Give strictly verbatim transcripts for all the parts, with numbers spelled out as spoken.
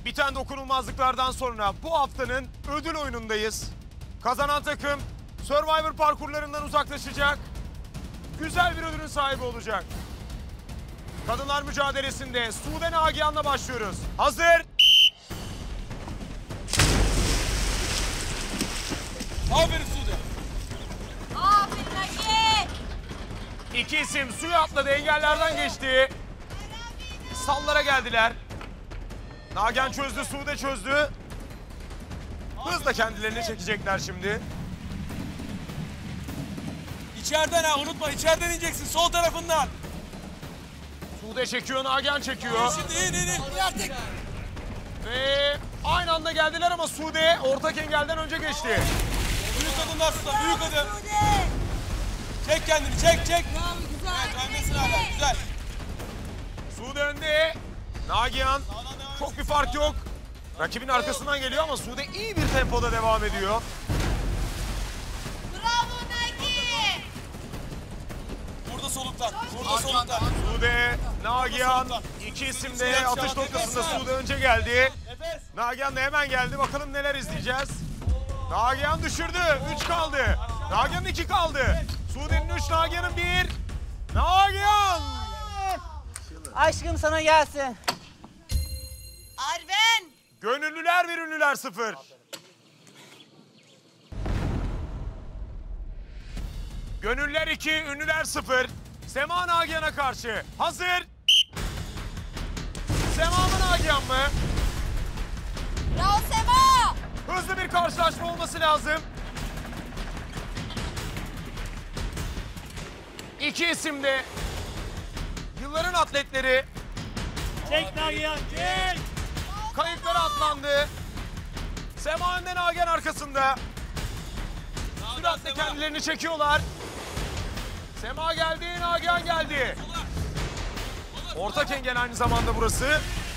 Biten dokunulmazlıklardan sonra bu haftanın ödül oyunundayız. Kazanan takım Survivor parkurlarından uzaklaşacak. Güzel bir ödülün sahibi olacak. Kadınlar mücadelesinde Sude Nagihan'la başlıyoruz. Hazır. Aferin Sude. Aferin Nagihan. İki isim suya atladı, engellerden geçti. Sallara geldiler. Nagihan çözdü, Sude çözdü. Hızla kendilerini çekecekler şimdi. İçeriden ha, unutma, içeriden ineceksin, sol tarafından. Sude çekiyor, Nagihan çekiyor. Şimdi in in in. Artık. Ve aynı anda geldiler ama Sude ortak engelden önce geçti. Büyük adımlar Sude, büyük adım. Çek kendini, çek çek. Evet, öndesin hala, güzel. Sude önde. Nagihan çok bir fark yok. Rakibin arkasından geliyor ama Sude iyi bir tempoda devam ediyor. Bravo Nagihan. Burada soluklan, burada soluklan. Sude, Nagihan iki isim de atış noktasında. Sude önce geldi. Nagihan da hemen geldi. Bakalım neler izleyeceğiz. Nagihan düşürdü. üç kaldı. Nagihan'ın iki kaldı. Sude'nin üç, Nagihan'ın bir. Nagihan! Aşkım sana gelsin. Arven. Gönüllüler bir, ünlüler sıfır. Gönüllüler iki, ünlüler sıfır. Sema Nagihan'a karşı. Hazır. Sema mı Nagihan mı? Bravo Sema. Hızlı bir karşılaşma olması lazım. İki isim de yılların atletleri. Çek Nagihan, çek! Kayıklara atlandı. Sema önden, Nagihan arkasında. Süratle kendilerini çekiyorlar. Sema geldi, Nagihan geldi. Ortak engel aynı zamanda burası.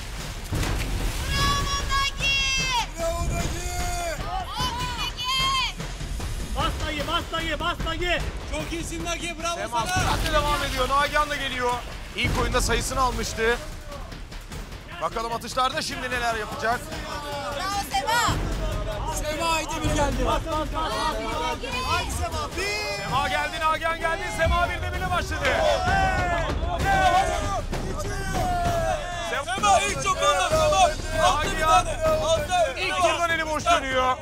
Bravo Nagihan. Bravo Nagi. Aferin Nagihan. Bas dayı, bas dayı, bas dayı! Çok iyisin Nagi, bravo Sema sana. süratle devam ediyor. Nagihan da geliyor. İlk oyunda sayısını almıştı. Bakalım atışlarda şimdi neler yapacak. Bravo Sema. Sema Aydemir geldi. Bas, bas, bas, bas! Nagihan. Sema bir. Sema geldi, Nagihan geldi. Sema bir de bile başladı. Sema ilk çok oldu Sema. Altta bir tane. Altta. İlk turdan eli boş dönüyor.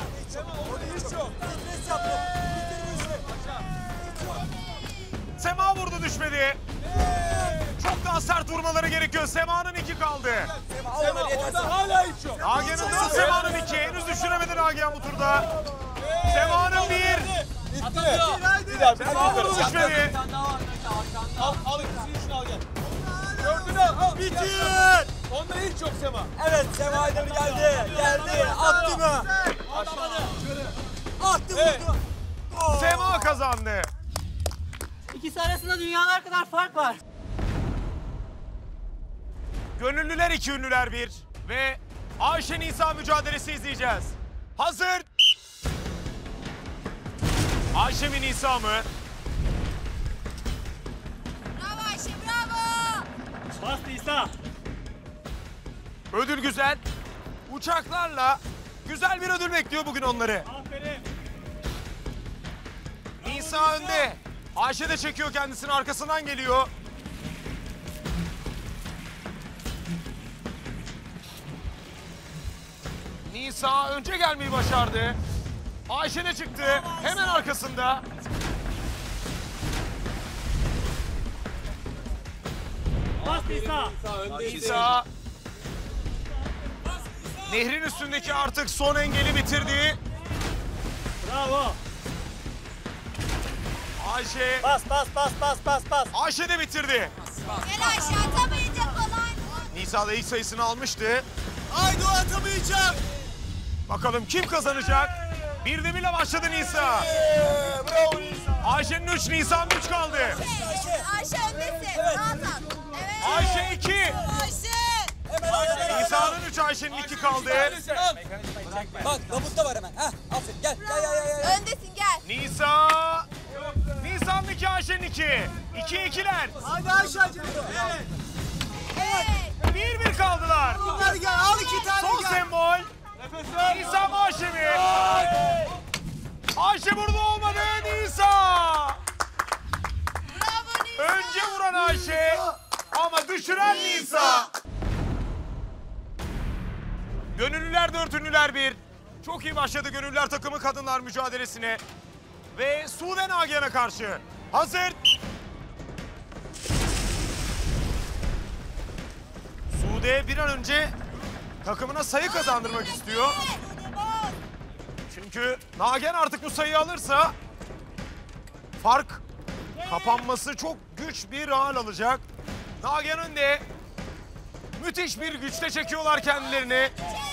Sema vurdu, düşmedi. Çok daha sert vurmaları gerekiyor. Sema'nın iki kaldı. Sema orada hala hiç yok. Nagihan'ın dört, Sema'nın iki. Henüz düşüremedi Nagihan bu turda. Sema'nın bir. Bir daha. Sema vurdu, düşmedi. Al, al ikisini şunu al gel. Gördün mü? Bitir. Onda hiç yok Sema. Evet Sema Aydemir geldi. Geldi. Attı mı? Atmadı. Attı Evet. vurdu. Gol. Sema kazandı. İkisi arasında dünyalar kadar fark var. Gönüllüler iki, ünlüler bir. Ve Ayşe Nisa mücadelesi izleyeceğiz. Hazır. Ayşe mi Nisa mı? Bravo Ayşe bravo. Bas Nisa! Ödül güzel. Uçaklarla güzel bir ödül bekliyor bugün onları. Aferin! Nisa önde. Ayşe de çekiyor kendisini, arkasından geliyor. Nisa önce gelmeyi başardı. Ayşe de çıktı. Hemen arkasında. Bas Nisa! Nisa nehrin üstündeki artık son engeli bitirdi. Bravo! Ayşe, Bas, bas, bas, bas, bas, bas! Ayşe de bitirdi. Gel aşağı atamayacak falan. Nisa da ilk sayısını almıştı. Haydi o atamayacak. Bakalım kim kazanacak? Bir de bile başladı Nisa. Bravo Nisa. Ayşe'nin üç, Nisa'nın üç kaldı. Ayşe, Ayşe öndesin. Rahat at. Evet. Ayşe iki. Ayşe. Nisa'nın üç, Ayşe'nin iki kaldı. Bak Davut'ta var hemen. Heh, aferin gel. Gel gel gel. gel. Öndesin gel. Nisa. Nisa'nın iki, Ayşe'nin iki. İki ikiler. Hadi Ayşe'cim. Evet. Bir bir kaldılar. Bunlar gel al iki tane Son gel. Nisa mı Ayşe mi? Ayşe burada olmadı. Nisa. Önce vuran Ayşe ama düşüren Nisa. Gönüllüler dört, ünlüler bir. Çok iyi başladı gönüllüler takımı kadınlar mücadelesine. Ve Sude Nagihan'a karşı. Hazır. Sude bir an önce takımına sayı kazandırmak istiyor. Çünkü Nagihan artık bu sayıyı alırsa fark kapanması çok güç bir hal alacak. Nagihan önde. Müthiş bir güçle çekiyorlar kendilerini.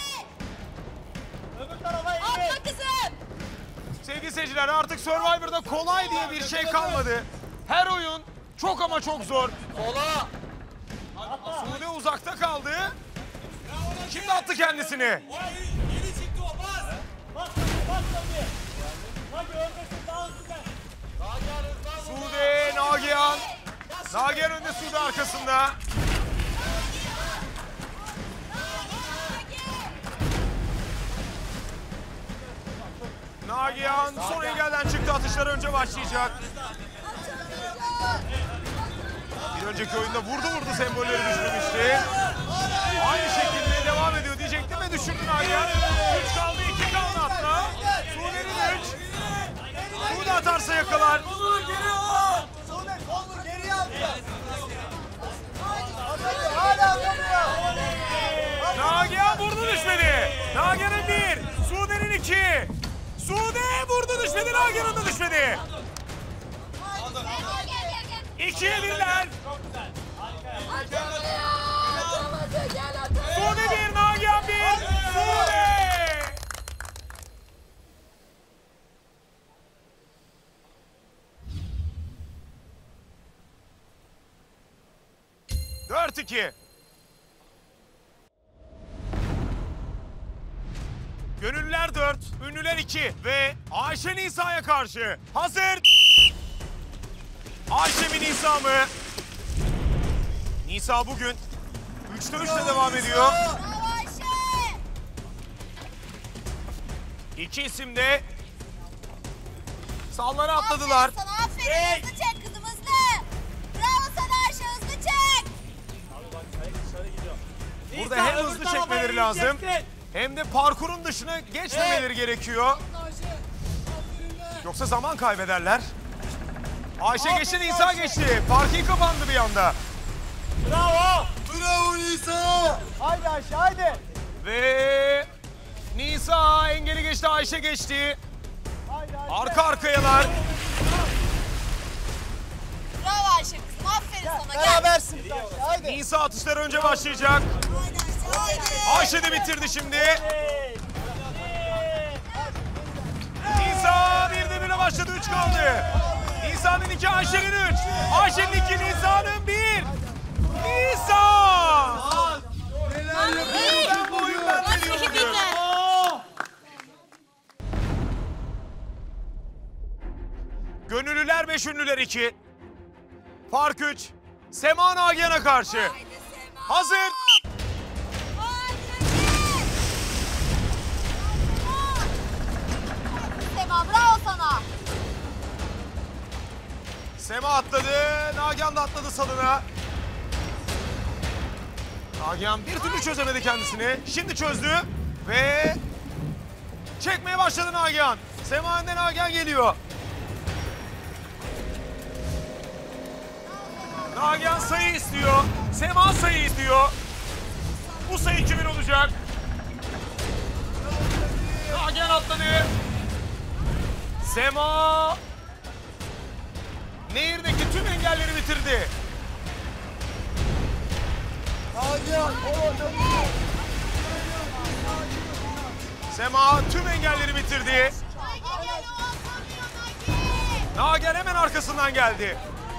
Atla kızım. Sevgili seyirciler, artık Survivor'da kolay diye bir şey kalmadı. Her oyun çok ama çok zor. Sola. Sude uzakta kaldı. Şimdi attı kendisini. Yeni çıktı o bas. Bas bas tabii. Hadi ölmesin daha hızlı gel. Sude, Nagihan. Nagihan önde, Sude arkasında. Nagihan son engelden çıktı. Atışlar önce başlayacak. Bir önceki oyunda vurdu vurdu sembolleri düşürmüştü. Aynı şekilde devam ediyor diyecektim ve düşürdü Nagihan. üç kaldı, iki kaldı hatta. Sude'nin üç. Sude atarsa yakalar. Nagihan vurdu düşmedi. Nagihan'ın bir. Sude'nin iki. Sude vurdu düşmedi. Nagihan'ın da düşmedi. İkiye birler. Sude bir, Nagihan bir. Sude. Dört iki. Gönüllüler dört, ünlüler iki ve Ayşe Nisa'ya karşı. Hazır. Ayşe mi Nisa mı? Nisa bugün üçte üçle devam ediyor. Bravo Ayşe. İki isim de sallara atladılar. Aferin sana, aferin. Hızlı çek kızım, hızlı. Bravo sana Ayşe, hızlı çek. Burada hem hızlı çekmeleri lazım hem de parkurun dışına geçmemeleri gerekiyor. Yoksa zaman kaybederler. Ayşe geçti, Nisa geçti. Parking kapandı bir anda. Bravo. Bravo Nisa. Haydi Ayşe haydi. Ve Nisa engeli geçti, Ayşe geçti. Haydi Ayşe. Arka arkayalar. Bravo Ayşe kızım, aferin sana. Gel. Berabersin Ayşe haydi. Nisa atışlar önce başlayacak. Ayşe de bitirdi şimdi. Nisa bir de bire başladı, üç kaldı. Nisa'nın iki, Ayşe'nin üç. Ayşe'nin iki, Nisa'nın bir. Nisa! Ben bu oyundan veriyorum diyor. Gönüllüler beş, ünlüler iki. Fark üç. Sema Nagihan'a karşı. Hazır. Sema, bravo sana. Sema atladı. Nagihan da atladı salına. Nagihan bir türlü çözemedi kendisini. Şimdi çözdü ve çekmeye başladı Nagihan. Sema önde, Nagihan geliyor. Nagihan sayı istiyor. Sema sayı istiyor. Bu sayı kimin olacak? Nagihan atladı. Sema nehirdeki tüm engelleri bitirdi. Sema tüm engelleri bitirdi. Nagihan hemen arkasından geldi.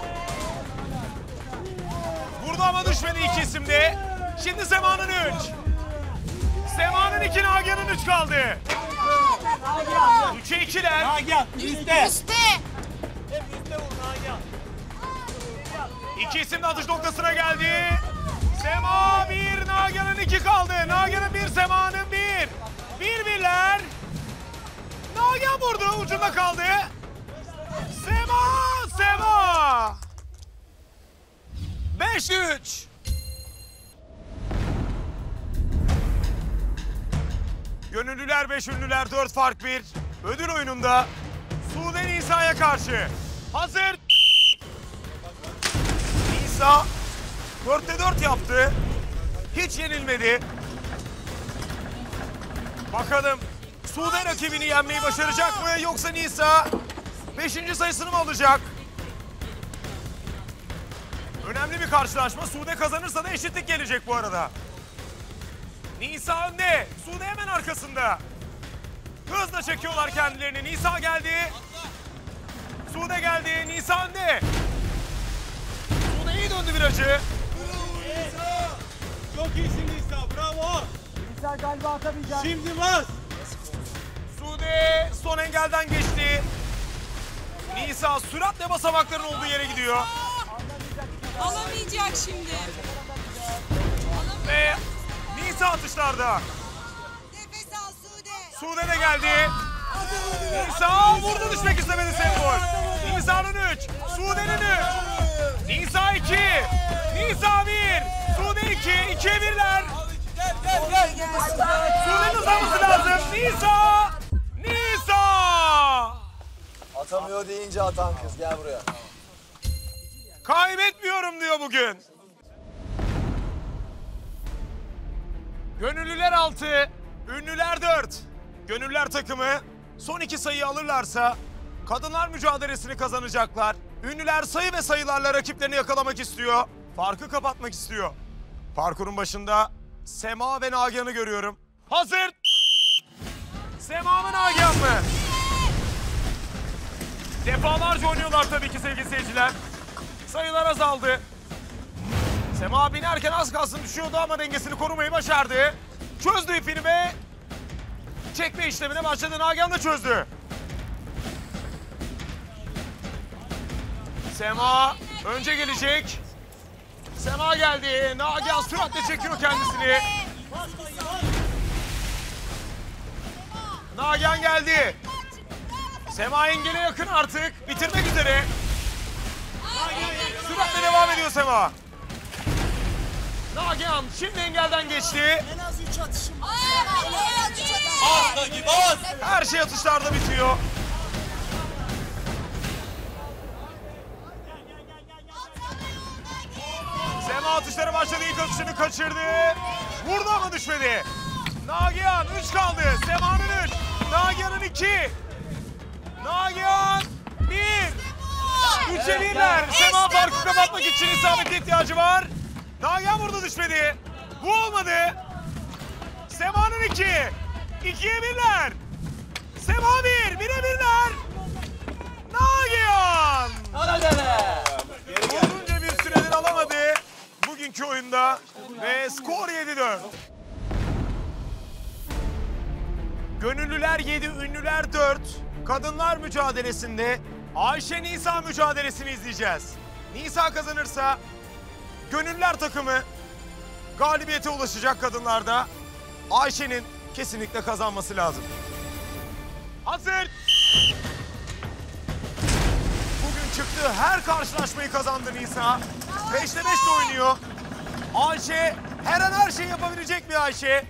Vurdu ama düşmedi iki isimde. Şimdi Sema'nın üç. Sema'nın iki, Nagihan'ın üç kaldı. Üçe ikiler. Nagihan üstte. Üstte. Hep üstte vur Nagihan. İki isim de atış noktasına geldi. Sema bir, Nagihan'ın iki kaldı. Nagihan'ın bir, Sema'nın bir. Bir Nagihan vurdu, ucunda kaldı. Sema, Sema. beş üç. Gönüllüler beş, ünlüler dört, fark bir. Ödül oyununda Sude Nisa'ya karşı. Hazır. Nisa dörtte dört yaptı. Hiç yenilmedi. Bakalım Sude rakibini yenmeyi başaracak mı, yoksa Nisa beşinci sayısını mı alacak? Önemli bir karşılaşma. Sude kazanırsa da eşitlik gelecek bu arada. Nisa önde. Sude hemen arkasında. Hızla çekiyorlar kendilerini. Nisa geldi. Sude geldi. Nisa önde. Sude iyi döndü virajı. Çok iyisin Nisa, bravo. Nisa galiba atamayacak. Şimdi bas. Sude son engelden geçti. Nisa süratle basamakların olduğu yere gidiyor. Alamayacak şimdi. Ve Nisa atışlarda. Nefes al Sude. Sude de geldi. Nisa vurdu, düşmek istemedi sembol. Nisa'nın üç, Sude'nin üç. Nisa iki, Nisa bir, Sude iki, ikiye birler. Gel gel gel. Sude'nin hızlanması lazım. Nisa, Nisa. Atamıyor deyince atan kız, gel buraya. Kaybetmiyorum diyor bugün. Gönüllüler altı, ünlüler dört. Gönüllüler takımı son iki sayıyı alırlarsa kadınlar mücadelesini kazanacaklar. Ünlüler sayı ve sayılarla rakiplerini yakalamak istiyor. Farkı kapatmak istiyor. Parkurun başında Sema ve Nagihan'ı görüyorum. Hazır. Sema mı, Nagihan mı? Defalarca oynuyorlar tabii ki sevgili seyirciler. Sayılar azaldı. Sema binerken az kalsın düşüyordu ama dengesini korumayı başardı. Çözdü ipini ve çekme işlemine başladı. Nagihan da çözdü. Sema önce gelecek. Sema geldi. Nagihan süratle çekiyor kendisini. Nagihan geldi. Sema engele yakın artık. Bitirmek üzere. Süratle devam ediyor Sema. Nagihan şimdi engelden geçti. En az üç atışım var. Bas Nagi, bas. Her şey atışlarda bitiyor. Sema atışlara başladı. İlk atışını kaçırdı. Vurdu ama düşmedi. Nagihan üç kaldı. Sema'nın üç. Nagihan'ın iki. Nagihan bir. Üçe birler. Sema farkı kapatmak için isabete ihtiyacı var. Nagihan vurdu, düşmedi. Bu olmadı. Sema'nın iki. İkiye birler. Sema bir. Bire birler. Nagihan. Uzunca bir süredir alamadı bugünkü oyunda ve skor yedi dört. Gönüllüler yedi, ünlüler dört. Kadınlar mücadelesinde Ayşe Nisa mücadelesini izleyeceğiz. Nisa kazanırsa gönüllüler takımı galibiyete ulaşacak kadınlarda. Ayşe'nin kesinlikle kazanması lazım. Hazır. Bugün çıktığı her karşılaşmayı kazandı Nisa. beşte beş de oynuyor. Ayşe her an her şeyi yapabilecek bir Ayşe.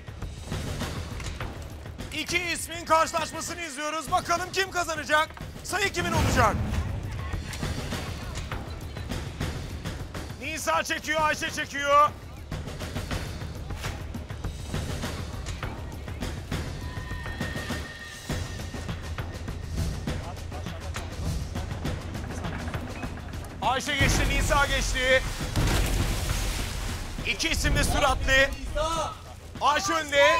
İki ismin karşılaşmasını izliyoruz. Bakalım kim kazanacak? Sayı kimin olacak? Nisa çekiyor, Ayşe çekiyor. Ayşe geçti, Nisa geçti. İki isim de süratli. Ayşe önde.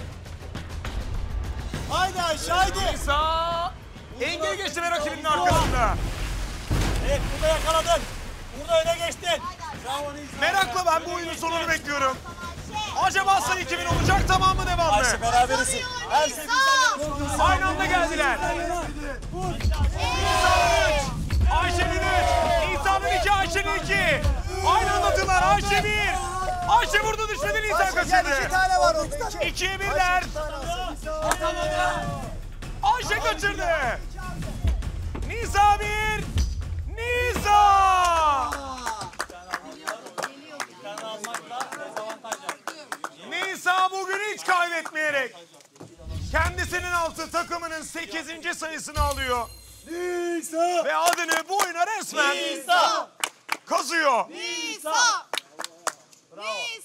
Haydi Ayşe haydi. Nisa engel geçti ve rakibinin arkasında. Evet burada yakaladın. Burada öne geçtin. Bravo Nisa. Merakla ben bu oyunun sonunu bekliyorum. Acaba sayı kimin olacak, tamam mı, devam mı? Ayşe beraberisin. Her şey bizden yana. Aynı anda geldiler. Nisa'nın üç, Ayşe'nin üç, Nisa'nın iki, Ayşe'nin iki. Aynı anda attılar. Ayşe bir. Ayşe vurdu, düşmedi, Nisa kaçırdı. İki tane var orada. İkiye birler. Ayşe kaçırdı. Nisa bir. Nisa. Nisa bugün hiç kaybetmeyerek kendisinin altı takımının sekizinci sayısını alıyor. Nisa. Ve adını bu oyuna resmen Nisa. kazıyor. Nisa. Nisa.